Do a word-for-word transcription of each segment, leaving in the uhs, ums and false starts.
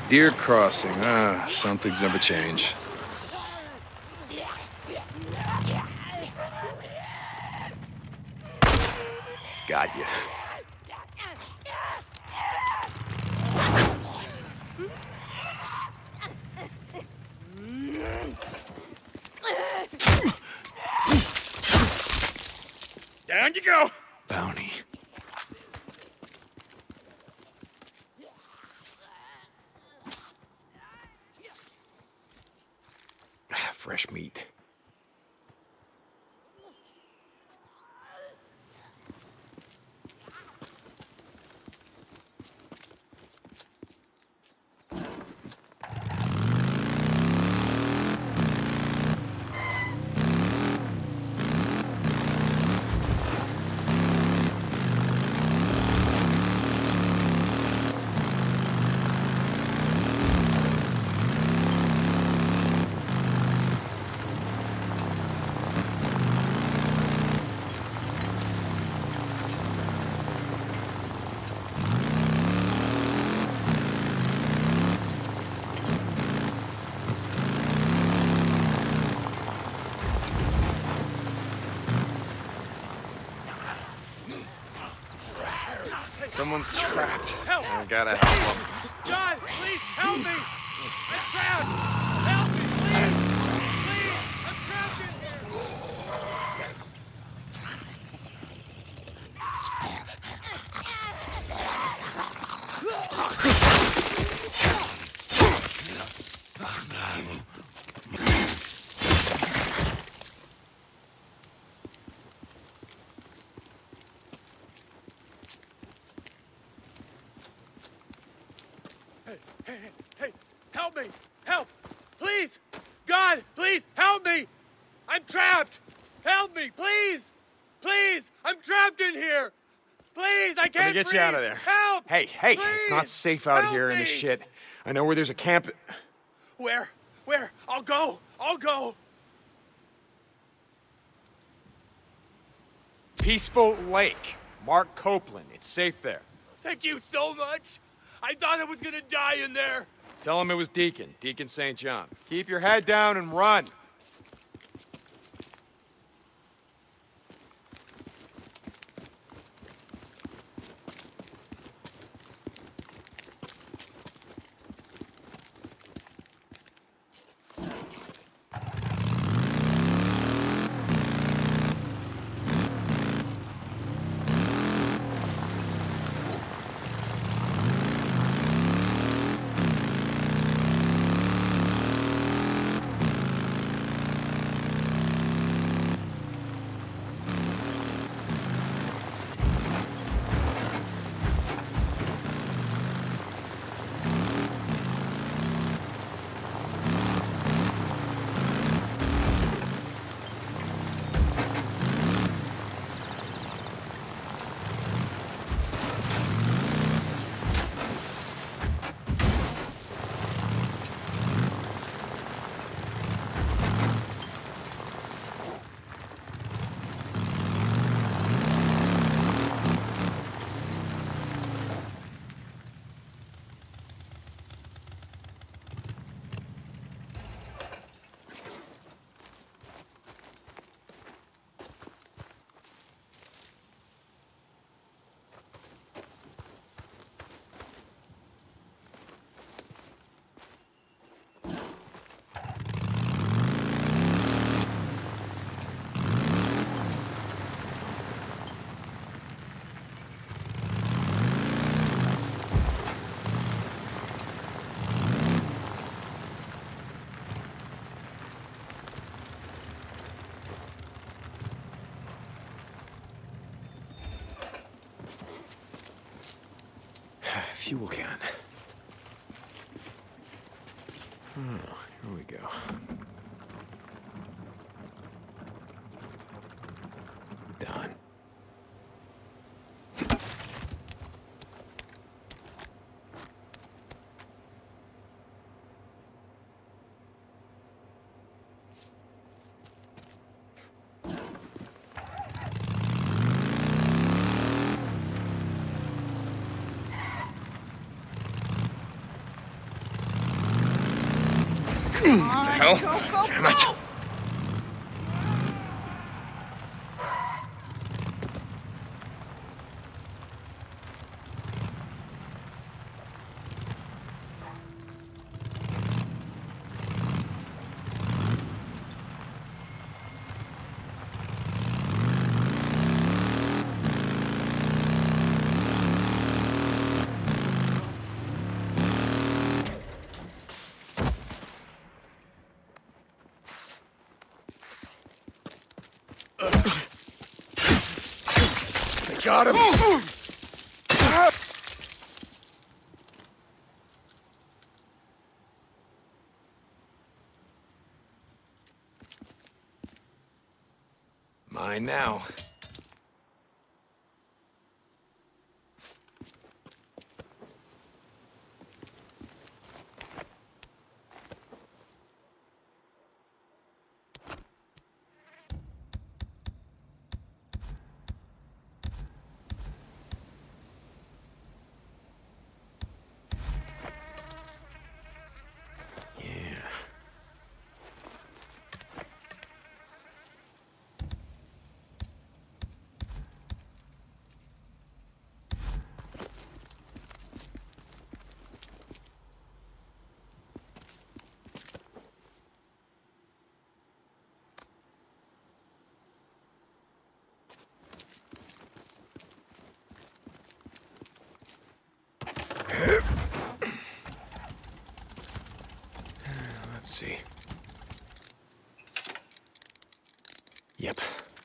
Deer crossing. Ah, some things never change. Got you. Down you go. Bounty. Fresh meat. Someone's trapped. Help! I gotta help them. God, please help me! I'm trapped! Help me, please! Please! I'm trapped in Hey, hey, hey, help me! Help! Please! God, please, help me! I'm trapped! Help me, please! Please! I'm trapped in here! Please, I can't Let me get breathe! you out of there. Help! Hey, hey, please! it's not safe out Help here in this me! shit. I know where there's a camp that... Where? Where? I'll go! I'll go! Peaceful Lake. Mark Copeland. It's safe there. Thank you so much! I thought I was gonna die in there! Tell him it was Deacon. Deacon Saint John. Keep your head down and run. Fuel can. Oh, here we go. Done. Come on, the hell? Go, go, Damn go. it. Got him! Mine now. Let's see. Yep.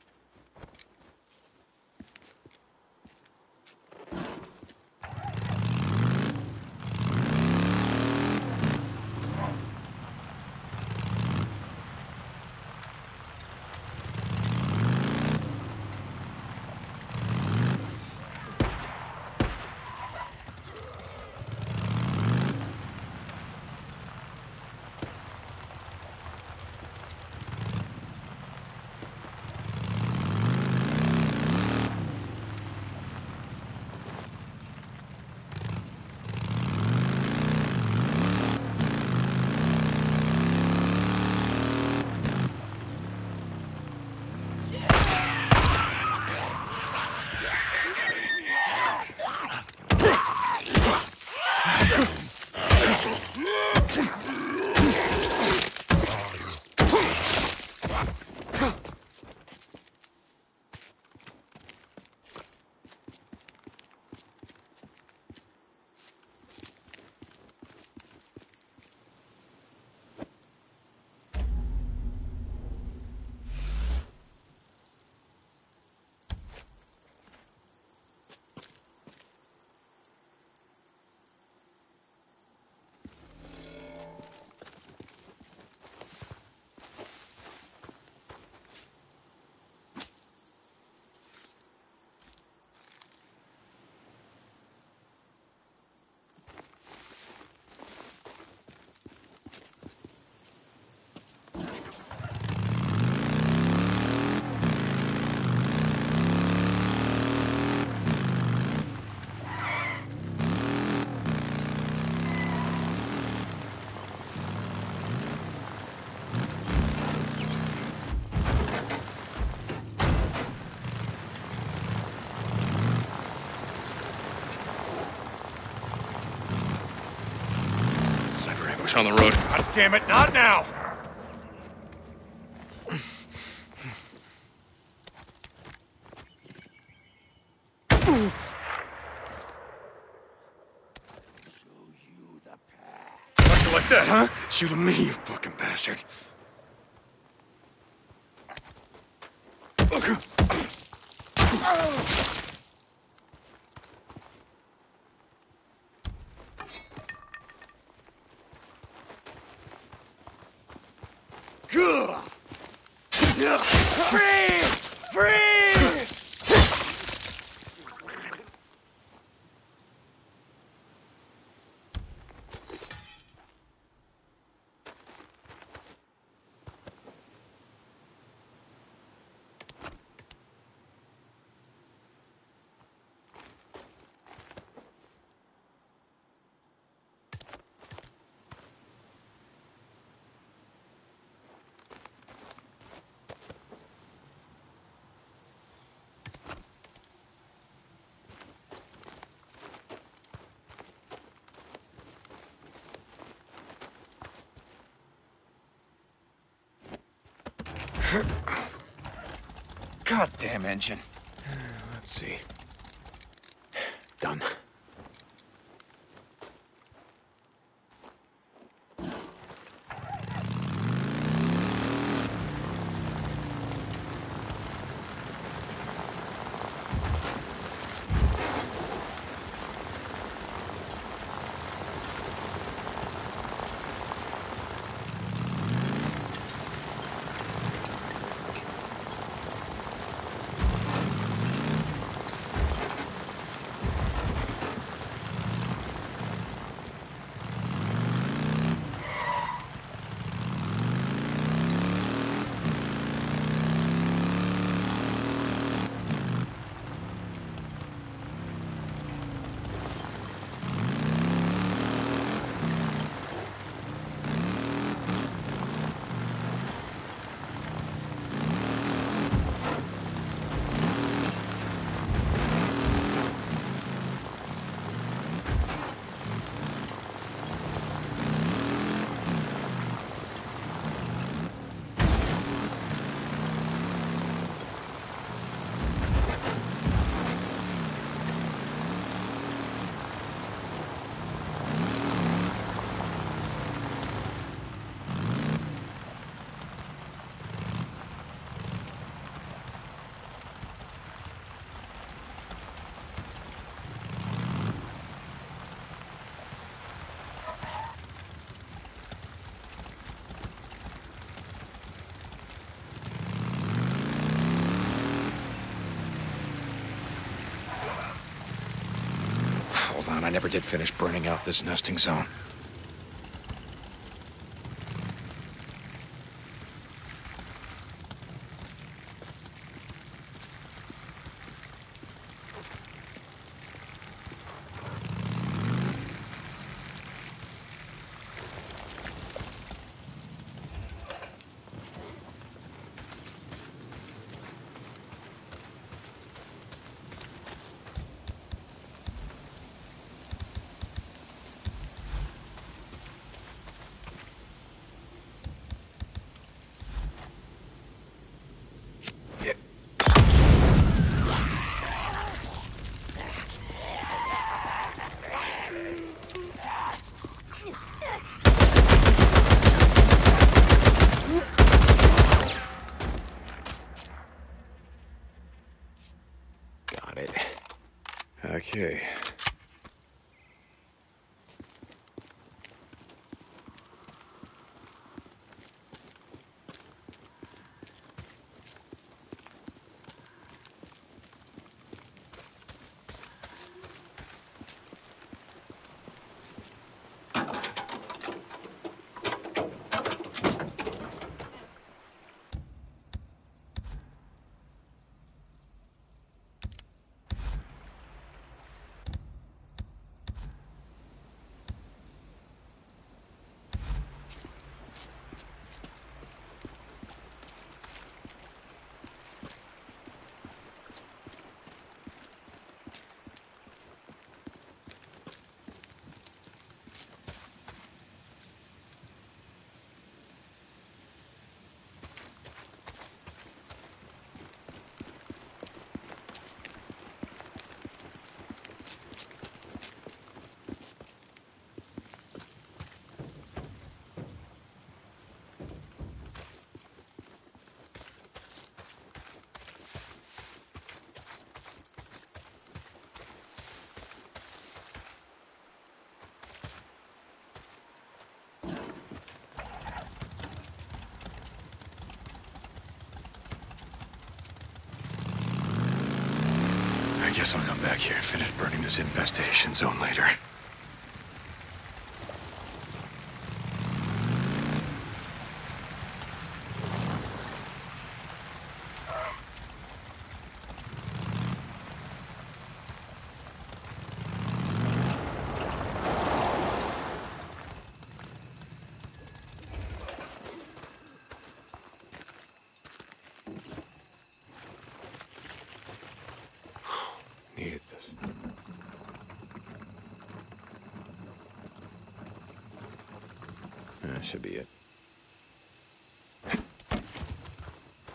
On the road. God damn it, not now! Like that, huh? Shoot at me, you fucking bastard. Free! Free! Goddamn engine. Let's see. Done. Hold on, I never did finish burning out this nesting zone. Okay. I guess I'll come back here and finish burning this infestation zone later. Needed this. That should be it.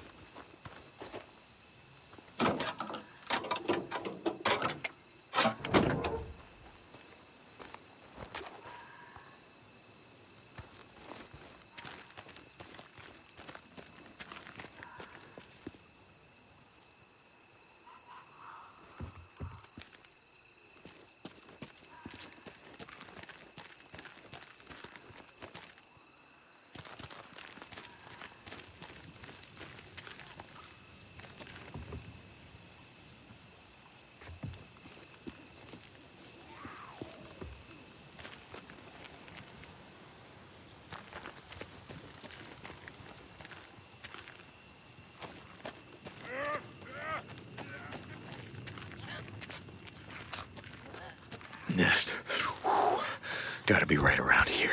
Nest. Whew. Gotta be right around here.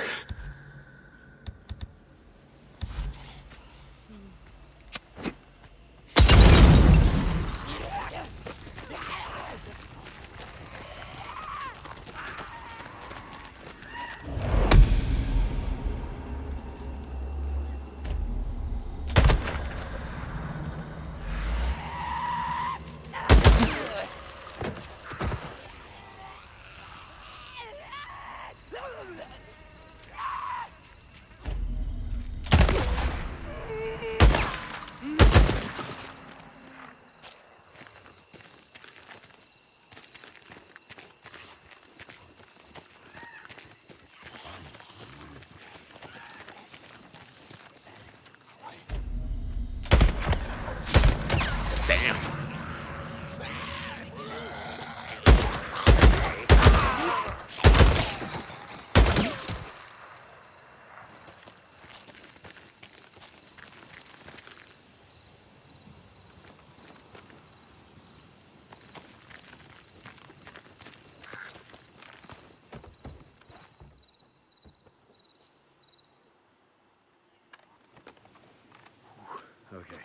Damn. Okay.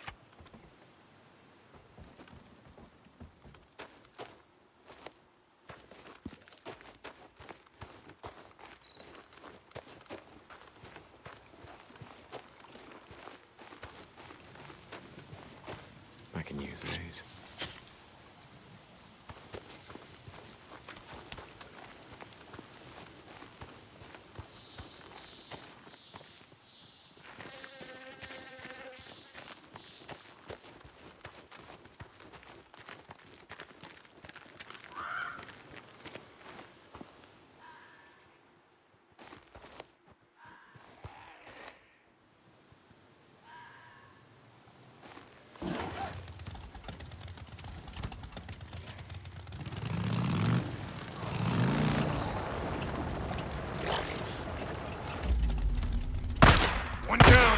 I can use these. One down.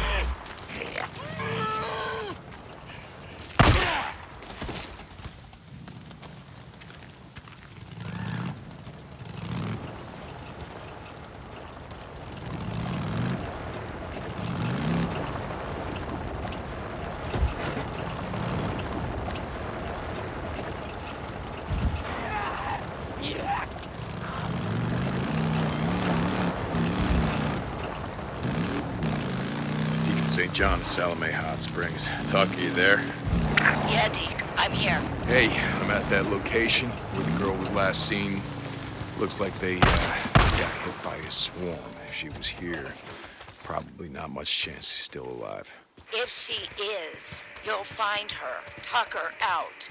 Deacon Saint John, Salome Hot Springs. Tucker, you there? Yeah, Deke, I'm here. Hey, I'm at that location where the girl was last seen. Looks like they uh, got hit by a swarm. If she was here, probably not much chance she's still alive. If she is, you'll find her. Tucker out.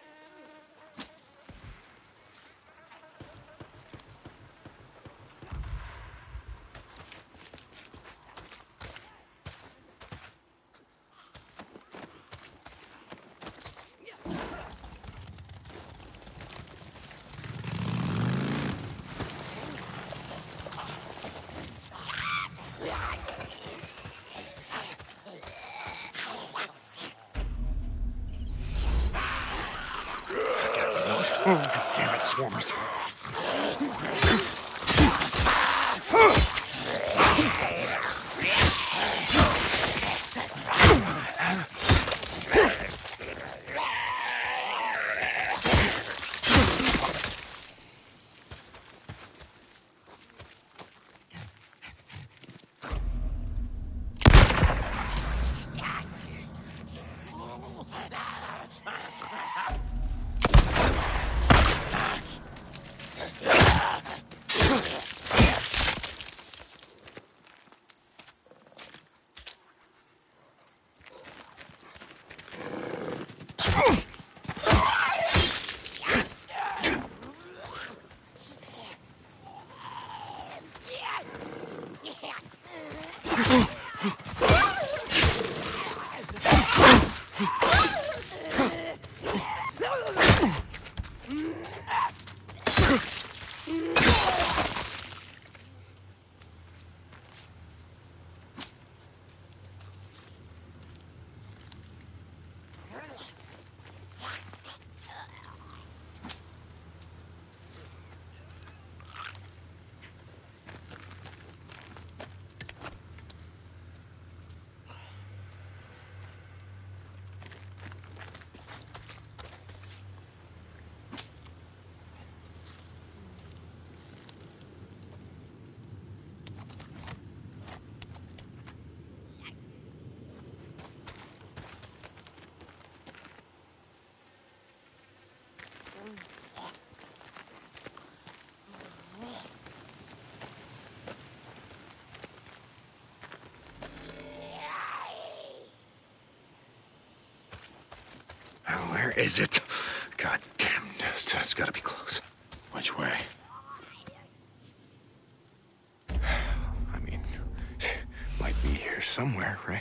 Oh, damn it, swarmers. Is it? God damn, that's, that's gotta be close. Which way? I mean, might be here somewhere, right?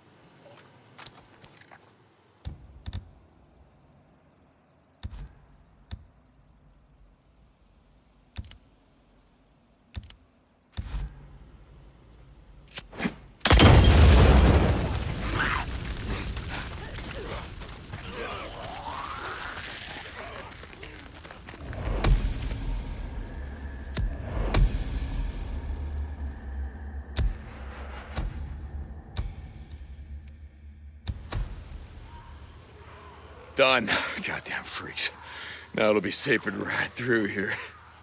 Done. Goddamn freaks. Now it'll be safer to ride through here.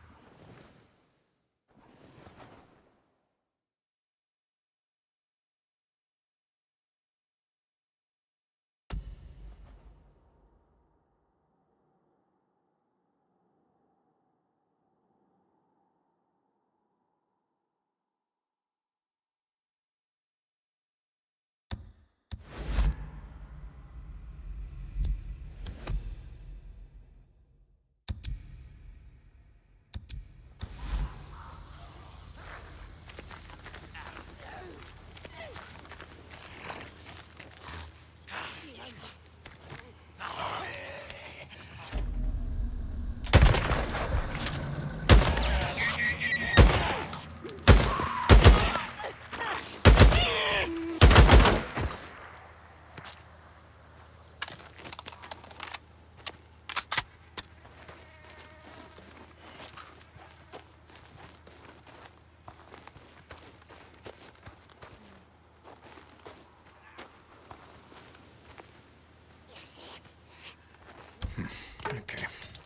Okay.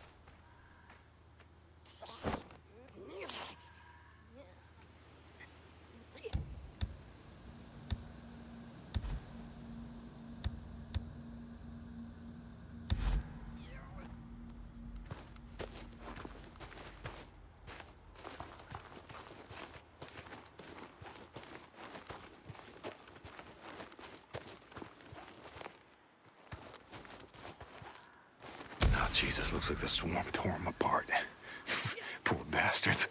Oh, Jesus, looks like the swarm tore him apart. Poor bastards.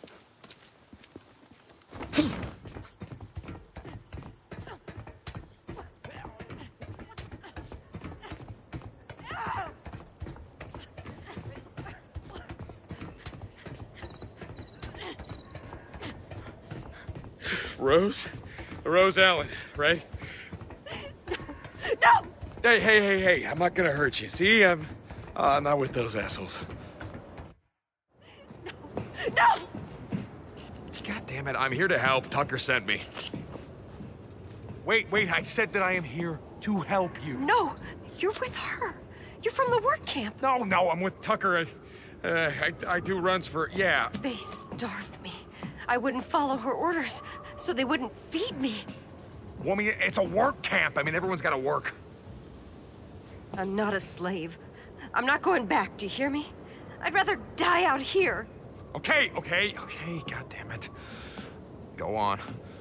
Rose? Rose Allen, right? No! Hey, hey, hey, hey, I'm not gonna hurt you. See, I'm, uh, I'm not with those assholes. No! God damn it, I'm here to help. Tucker sent me. Wait, wait, I said that I am here to help you. No, you're with her. You're from the work camp. No, no, I'm with Tucker. I, uh, I, I do runs for, yeah. They starved me. I wouldn't follow her orders, so they wouldn't feed me. Woman, it's a work camp. I mean, everyone's got to work. I'm not a slave. I'm not going back, do you hear me? I'd rather die out here. Okay, okay, okay, God damn it. Go on.